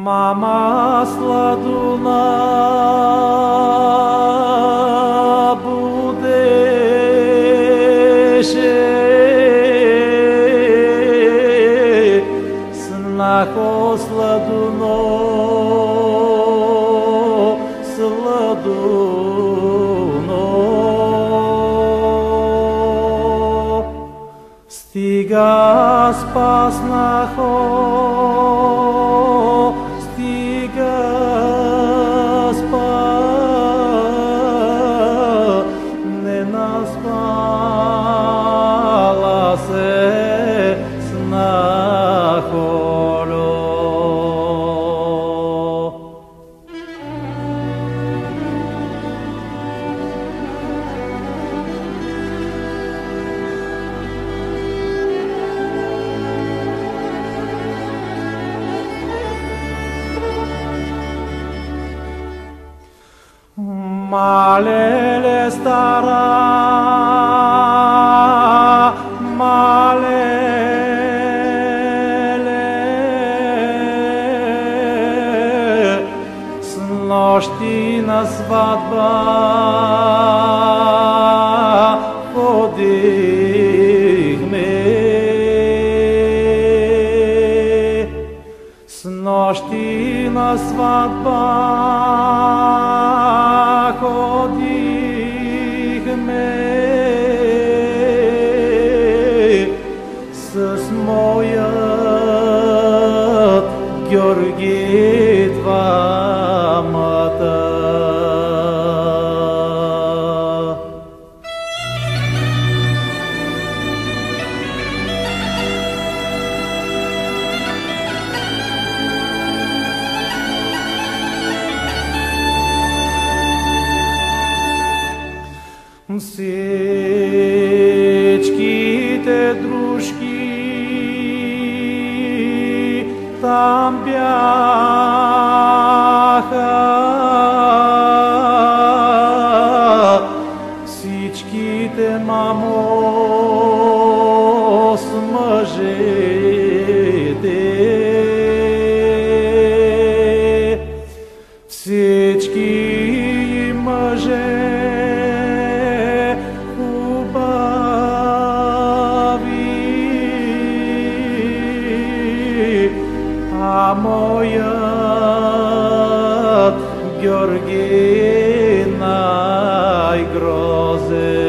Mama sladuna budеше, snaho sladuno, sladuno. Stiga spasnaho, не наспала се снахоло. Малеле стара, малеле, с нощи на сватба ходихме, с нощи на сватба ходихме с моят Георги двамата. Всичките дружки там бяха, всичките мамо с мъжете, всички мъже а моят Георги най-грозен.